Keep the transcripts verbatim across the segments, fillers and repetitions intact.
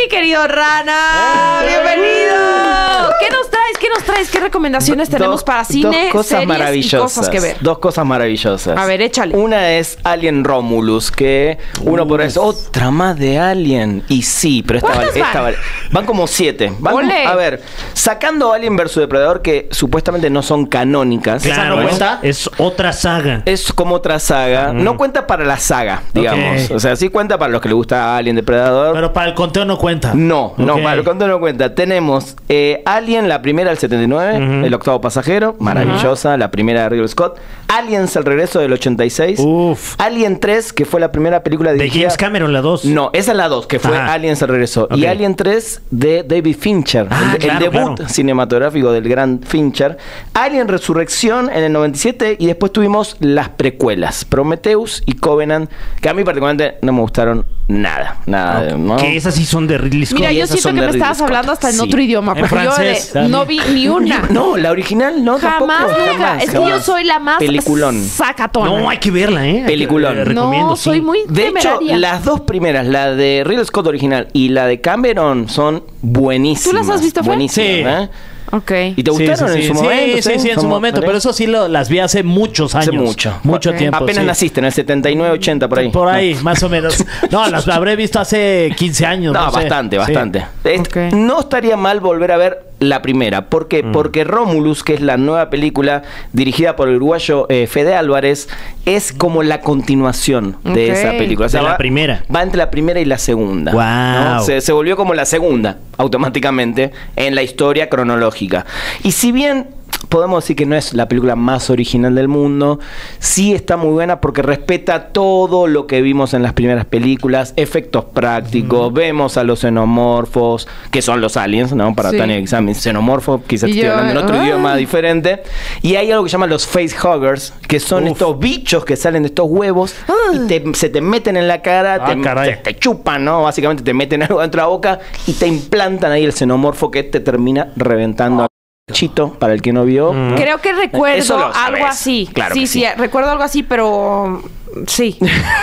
Mi querido Rana, ¡Eh! ¡Bienvenido! ¿Qué nos traes? ¿Qué nos traes? ¿Qué recomendaciones dos, tenemos para cine, dos cosas series maravillosas, y cosas que ver? Dos cosas maravillosas. A ver, échale. Una es Alien Romulus, que uno podría decir, otra más de Alien. Y sí, pero esta vale, ¿Cuántas esta van? vale. Van como siete. Van como- Ole. a ver, sacando Alien versus Depredador, que supuestamente no son canónicas. Claro, ¿Esa no es, cuenta? es otra saga. Es como otra saga. Mm. No cuenta para la saga, digamos. Ok. O sea, sí cuenta para los que les gusta Alien Depredador. Pero para el conteo no cuenta. No, no, Ok. para el conteo no cuenta. Tenemos eh, Alien, la primera del setenta y nueve, Ujú. El octavo pasajero, maravillosa, la primera de Ridley Scott. Aliens, el regreso del ochenta y seis. Uf. Alien tres, que fue la primera película De dirigida... James Cameron, la dos. No, esa es la dos, que fue Ajá. Aliens, el regreso. Ok. Y Alien tres de David Fincher, Ah, el, claro, el debut claro. cinematográfico del gran Fincher. Alien Resurrección en el noventa y siete, y después tuvimos las precuelas, Prometheus y Covenant, que a mí particularmente no me gustaron nada, nada, ¿no? Que esas sí son de Ridley Scott. Mira, y yo esas siento son que de me Ridley estabas Scott. hablando hasta en Sí. otro idioma, En porque francés, yo de, no vi ni una. No, la original no, Jamás, tampoco. nunca. jamás, Es que yo jamás. soy la más Peliculón. sacatona. No, hay que verla, ¿eh? Peliculón. Eh, recomiendo, No, sí. soy muy De hecho, temeraria. las dos primeras, la de Ridley Scott original y la de Cameron, son buenísimas. ¿Tú las has visto, Fer? Buenísimas, Sí. ¿eh? Ok. ¿Y te Sí, gustaron sí, en sí. su Sí, momento? Sí, sí, en su ¿Cómo? momento. ¿Vale? Pero eso sí lo, las vi hace muchos años. Hace mucho. Mucho Ok. tiempo. Apenas sí. naciste, en el setenta y nueve, ochenta, por ahí. Por ahí, más o menos. No, las habré visto hace quince años. No, No, sé. bastante, Sí. bastante. Es- Ok. No estaría mal volver a ver la primera. ¿Por qué? Mm. Porque Romulus, que es la nueva película dirigida por el uruguayo eh, Fede Álvarez, es como la continuación de Ok. esa película. O sea, De la va- primera. Va entre la primera y la segunda. Guau. ¿no? Se, se volvió como la segunda, automáticamente, en la historia cronológica. Y si bien podemos decir que no es la película más original del mundo, sí está muy buena porque respeta todo lo que vimos en las primeras películas, efectos prácticos, mm. vemos a los xenomorfos, que son los aliens, ¿no? Para Sí. Tania Examen, xenomorfo, quizás Y estoy yo, hablando en otro ah. idioma diferente. Y hay algo que llaman los facehuggers, que son Uf. estos bichos que salen de estos huevos Ah. y te- se te meten en la cara, Ah, te, caray. te, te chupan, ¿no? Básicamente te meten algo dentro de la boca y te implantan ahí el xenomorfo que te termina reventando. Chito, para el que no vio. Mm. Creo que recuerdo Eso lo algo sabes. así. Claro sí, que sí, sí. recuerdo algo así, pero sí.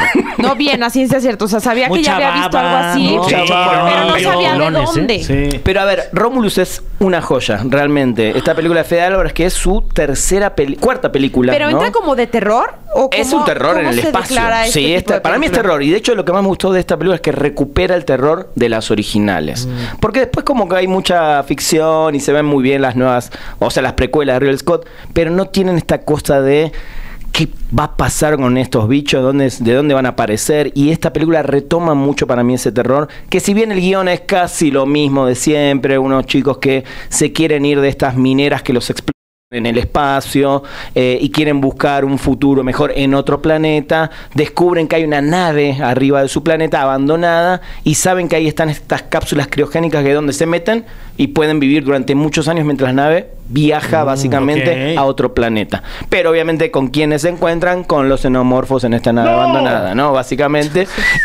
No bien, a ciencia cierta. O sea, sabía que ya Mucha había visto algo baba, así, mucha pero, baba, pero no pero sabía de peliculones, ¿eh? dónde. Sí. Pero a ver, Romulus es una joya, realmente. Esta película de Fede Álvarez, que es su tercera peli cuarta película. Pero ¿no? entra como de terror o Es cómo- un terror en cómo el se espacio. declara este Sí, tipo esta- de para mí es película? terror. Y de hecho lo que más me gustó de esta película es que recupera el terror de las originales. Mm. Porque después como que hay mucha ficción y se ven muy bien las nuevas, o sea, las precuelas de Ridley Scott, pero no tienen esta cosa de qué va a pasar con estos bichos, dónde, de dónde van a aparecer. Y esta película retoma mucho para mí ese terror, que si bien el guión es casi lo mismo de siempre, unos chicos que se quieren ir de estas mineras que los explotan en el espacio eh, y quieren buscar un futuro mejor en otro planeta, descubren que hay una nave arriba de su planeta abandonada y saben que ahí están estas cápsulas criogénicas que es donde se meten y pueden vivir durante muchos años mientras la nave viaja Mm, básicamente ok. a otro planeta. Pero obviamente con quienes se encuentran, con los xenomorfos en esta nave ¡No! abandonada, ¿no? Básicamente.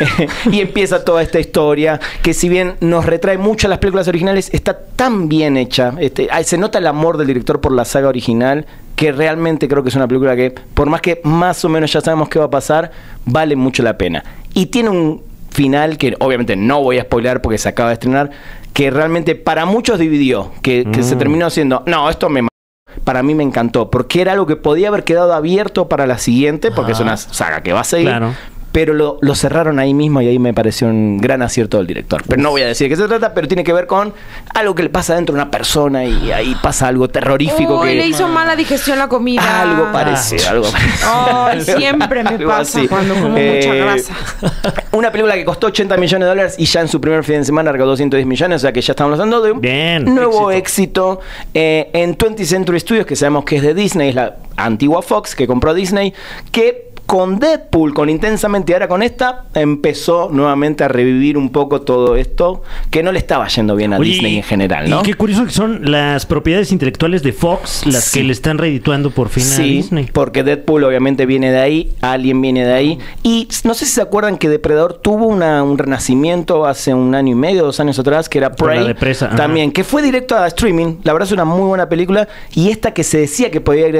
Y empieza toda esta historia que si bien nos retrae mucho a las películas originales, está tan bien hecha. Este, ay, se nota el amor del director por la saga original, que realmente creo que es una película que, por más que más o menos ya sabemos qué va a pasar, vale mucho la pena. Y tiene un final que obviamente no voy a spoilear porque se acaba de estrenar, que realmente para muchos dividió, que, que Mm. se terminó siendo, no, esto me... Para mí me encantó, porque era algo que podía haber quedado abierto para la siguiente, porque Ajá. es una saga que va a seguir. Claro. Pero lo, lo cerraron ahí mismo y ahí me pareció un gran acierto del director. Pero no voy a decir de qué se trata, pero tiene que ver con algo que le pasa dentro de una persona y ahí pasa algo terrorífico. Uy, que le hizo mala digestión la comida. Algo parecido, algo parecido. Ay, siempre me Algo pasa así. cuando como Eh, mucha grasa. Una película que costó ochenta millones de dólares y ya en su primer fin de semana recaudó doscientos diez millones, o sea que ya estamos hablando de un Bien, nuevo éxito. éxito, eh, en twentieth Century Studios, que sabemos que es de Disney, es la antigua Fox que compró Disney, que con Deadpool, con Intensamente y ahora con esta, empezó nuevamente a revivir un poco todo esto que no le estaba yendo bien a Oye, Disney en general, ¿no? Y qué curioso que son las propiedades intelectuales de Fox las Sí. que le están redituando por fin a Sí, Disney. porque Deadpool obviamente viene de ahí, Alien viene de ahí. Y no sé si se acuerdan que Depredador tuvo una, un renacimiento hace un año y medio, dos años atrás, que era Con Prey. la de Presa, ajá. También, que fue directo a streaming. La verdad es una muy buena película. Y esta que se decía que podía ir a streaming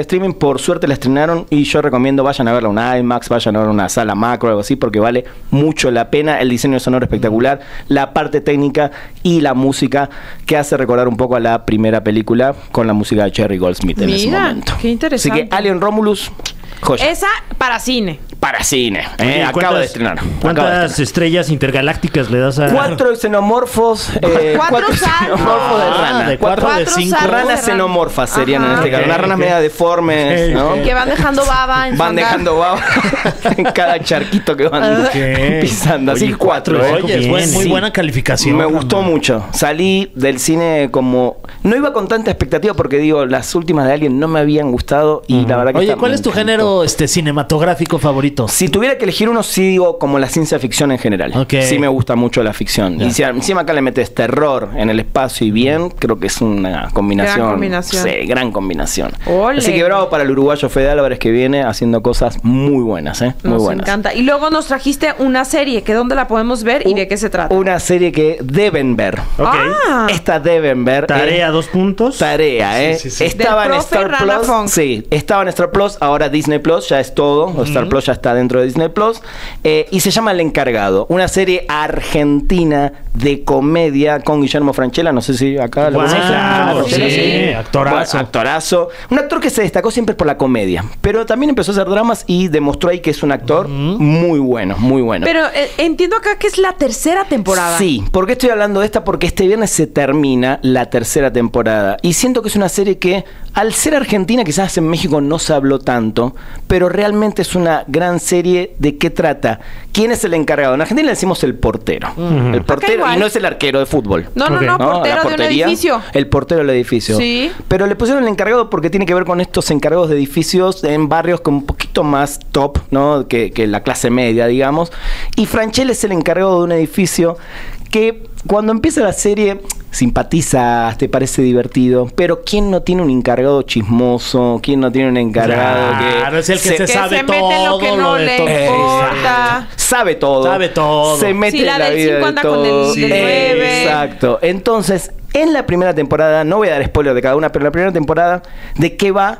por suerte la estrenaron y yo recomiendo vayan a verla en una IMAX, vayan a ver una sala macro o algo así porque vale mucho la pena. El diseño sonoro espectacular, la parte técnica y la música que hace recordar un poco a la primera película con la música de Jerry Goldsmith en Mira, ese momento. qué interesante. Así que Alien Romulus, joya. Esa para cine. Para cine, ¿eh? Oye, Acaba ¿cuántas- de estrenar. Acaba de ¿Cuántas estrenar. estrellas intergalácticas le das a...? Cuatro xenomorfos, eh, Cuatro cuatro saltos. xenomorfos de Ah, rana. de cuatro, Cuatro de cinco. saltos. Ranas de rana. xenomorfas serían Ajá. en este caso. Ok, Unas ranas ok. media deformes, Ok, ¿no? ok. Que van dejando baba en su Van andar. dejando baba en cada charquito que van Ok. pisando. Así Oye, que cuatro, cuatro, ¿eh? oye, es buen- muy Sí. buena calificación. Me gustó Ramón. mucho. Salí del cine como... No iba con tanta expectativa porque, digo, las últimas de Alien no me habían gustado y la verdad que... Oye, esta ¿cuál me es tu encantó. género este cinematográfico favorito? Si tuviera que elegir uno, sí digo como la ciencia ficción en general. Ok. Sí me gusta mucho la ficción. Ya. Y si encima acá le metes terror en el espacio y bien, creo que es una combinación. Gran combinación. Sí, gran combinación. Ole. Así que bravo para el uruguayo Fede Álvarez que viene haciendo cosas muy buenas, ¿eh? Muy Nos buenas. encanta. Y luego nos trajiste una serie, que dónde la podemos ver y de qué se trata. Una serie que deben ver. Ok. Ah, Esta deben ver. Tarea, eh, dos puntos. Tarea, ¿eh? Sí, sí, sí. Estaba Del en profe Star Rana Plus. Funk. Sí, estaba en Star Plus, ahora Disney Plus, ya es todo. Star Plus ya está dentro de Disney Plus. Eh, y se llama El Encargado. Una serie argentina de comedia con Guillermo Francella. No sé si acá lo Guau, conocen. claro, Francella, sí, actorazo. Bueno, actorazo. Un actor que se destacó siempre por la comedia. Pero también empezó a hacer dramas y demostró ahí que es un actor muy bueno, muy bueno. pero eh, entiendo acá que es la tercera temporada. Sí, ¿por qué estoy hablando de esta? Porque este viernes se termina la tercera temporada. Y siento que es una serie que, al ser argentina, quizás en México no se habló tanto, pero realmente es una gran serie. ¿De qué trata? ¿Quién es el encargado? En Argentina le decimos el portero. El portero, igual. y no es el arquero de fútbol. No, no, Ok. no, ¿no? portero La de un portería, edificio. El portero del edificio. Sí. Pero le pusieron el encargado porque tiene que ver con estos encargados de edificios en barrios con un poquito más top, ¿no? Que, que la clase media, digamos. Y Franchella es el encargado de un edificio que cuando empieza la serie simpatizas, te parece divertido, pero ¿quién no tiene un encargado chismoso? ¿Quién no tiene un encargado Claro, que es el que se, Que sabe se mete en lo todo, que no de le todo. importa. sabe todo. Sabe todo. Se mete Sí, la en la del vida cinco de anda con el todo. del nueve. Exacto. Entonces, en la primera temporada, no voy a dar spoiler de cada una, pero en la primera temporada, ¿de qué va?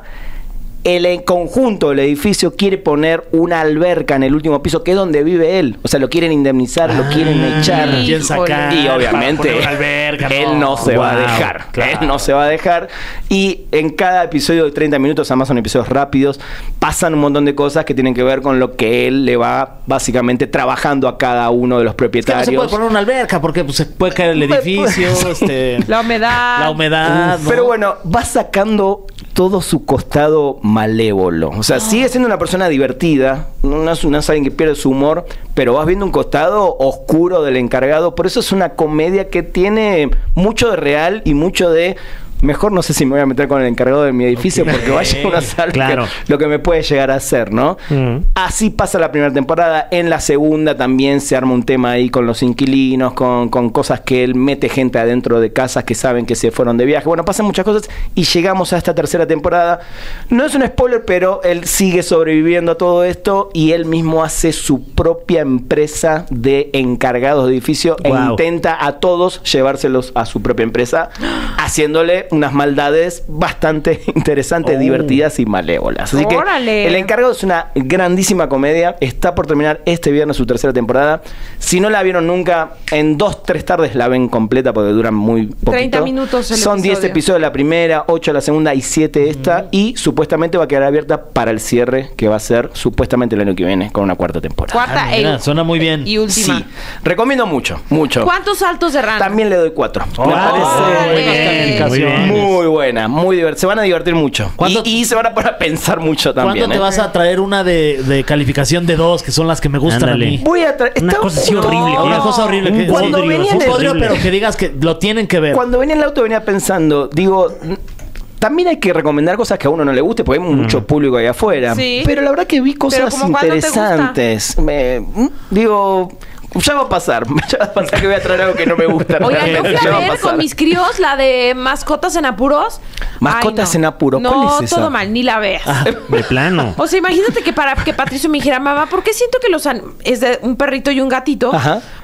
El en conjunto del edificio quiere poner una alberca en el último piso, que es donde vive él. O sea, lo quieren indemnizar, lo quieren echar. sí. ¿Quién sacar? Y obviamente para poner una alberca, él no se va a Wow, dejar. claro. Él no se va a dejar. Y en cada episodio de treinta minutos, además son episodios rápidos, pasan un montón de cosas que tienen que ver con lo que él le va básicamente trabajando a cada uno de los Es que no propietarios. se puede poner una alberca porque pues, se puede caer el edificio, este, La humedad. la humedad. ¿no? Pero bueno, va sacando todo su costado malévolo. O sea, sigue siendo una persona divertida, no es, no es alguien que pierde su humor, pero vas viendo un costado oscuro del encargado. Por eso es una comedia que tiene mucho de real y mucho de... Mejor no sé si me voy a meter con el encargado de mi edificio Ok. porque vaya uno a saber Claro. que- lo que me puede llegar a hacer, ¿no? Mm. Así pasa la primera temporada. En la segunda también se arma un tema ahí con los inquilinos, con, con cosas que él mete gente adentro de casas que saben que se fueron de viaje. Bueno, pasan muchas cosas y llegamos a esta tercera temporada. No es un spoiler, pero él sigue sobreviviendo a todo esto y él mismo hace su propia empresa de encargados de edificio e Wow. intenta a todos llevárselos a su propia empresa, haciéndole unas maldades bastante interesantes, Oh. divertidas y malévolas. Así ¡Órale! que el encargado es una grandísima comedia. Está por terminar este viernes su tercera temporada. Si no la vieron nunca, en dos, tres tardes la ven completa porque duran muy poquito. treinta minutos el Son diez episodio. episodios la primera, ocho la segunda y siete esta. Y supuestamente va a quedar abierta para el cierre, que va a ser supuestamente el año que viene, con una cuarta temporada. Cuarta Ah, mira, e- suena muy bien. y última. Sí, recomiendo mucho, mucho. ¿Cuántos saltos de rana? También le doy cuatro. Me Oh, parece muy bien, muy bien. muy buena, muy divertida. Se van a divertir mucho. ¿Cuándo- Y, y se van a poner a pensar mucho también. ¿Cuándo te ¿eh? vas a traer una de, de calificación de dos, que son las que me gustan Ándale. a mí? Voy a traer. Una estaba- cosa así horrible, No. que Una cosa horrible. Un Que, Cuando bodrio, venía un en el- bodrio, horrible. pero que digas que lo tienen que ver. Cuando venía en el auto venía pensando, digo, n- también hay que recomendar cosas que a uno no le guste, porque hay mucho público ahí afuera. Sí. Pero la verdad que vi cosas ¿como cuándo te gusta? interesantes. Me- mm, digo, ya va a pasar. Ya va a pasar que voy a traer algo que no me gusta. Oigan, yo realmente, fui ya a va ver pasar. con mis críos la de Mascotas en Apuros. Mascotas Ay, no. en Apuros, ¿cuál No, es esa? todo mal, ni la veas. De plano. O sea, imagínate que para que Patricio me dijera, mamá, ¿por qué siento que los an- es de un perrito y un gatito? Ajá.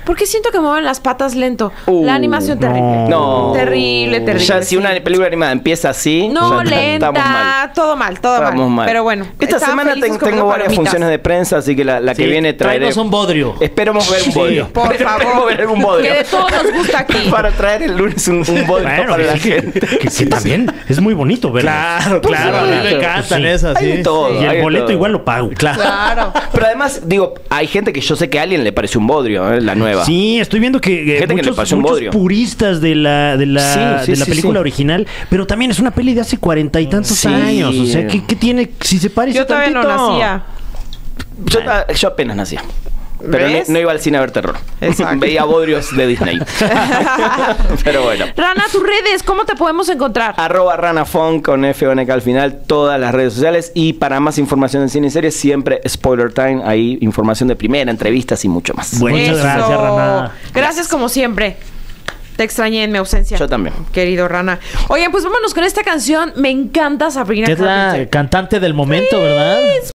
Porque siento que mueven las patas lento. Uh, la animación terrible. No. Terrible, terrible. Ya si sí. una película animada empieza así, No, ya lenta, estamos mal. todo mal, todo Estamos mal. mal. Pero bueno. Esta estaban semana felices ten- comiendo tengo varias palomitas. funciones de prensa, así que la, la que Sí, viene traeré. tráenos un bodrio. Esperemos ver un Sí. bodrio. Por Esperemos favor. ver algún bodrio. Que de todo nos gusta aquí. Para traer el lunes un, un bodrio Bueno, para la que, gente. que, que- que también es muy bonito verlo. Claro, claro. A mí me supuesto. encantan Sí. esas, Hay de sí. todo. Y hay el de boleto todo. igual lo pago. Claro. Claro. Pero además, digo, hay gente que yo sé que a alguien le parece un bodrio, ¿eh? La nueva. Sí, estoy viendo que eh, Gente que le muchos, pasó un muchos bodrio. puristas de la, de la, Sí, sí, de la sí, película sí. original, pero también es una peli de hace cuarenta y tantos Sí. años. O sea, ¿qué, qué tiene? Si se parece Yo todavía no tantito. nacía. Yo, ta- yo apenas nacía. Pero ¿Ves? no, no iba al cine a ver terror. Exacto. Veía bodrios de Disney. Pero bueno. Rana, tus redes, ¿cómo te podemos encontrar? Arroba ranafon con F O N K al final, todas las redes sociales. Y para más información en cine y series, siempre Spoiler Time. Ahí información de primera, entrevistas y mucho más. Bueno, muchas Eso. gracias, Rana. Gracias como siempre. Te extrañé en mi ausencia. Yo también. Querido Rana. Oigan, pues vámonos con esta canción. Me encanta Sabrina Es la Carpenter. cantante del momento, ¿verdad?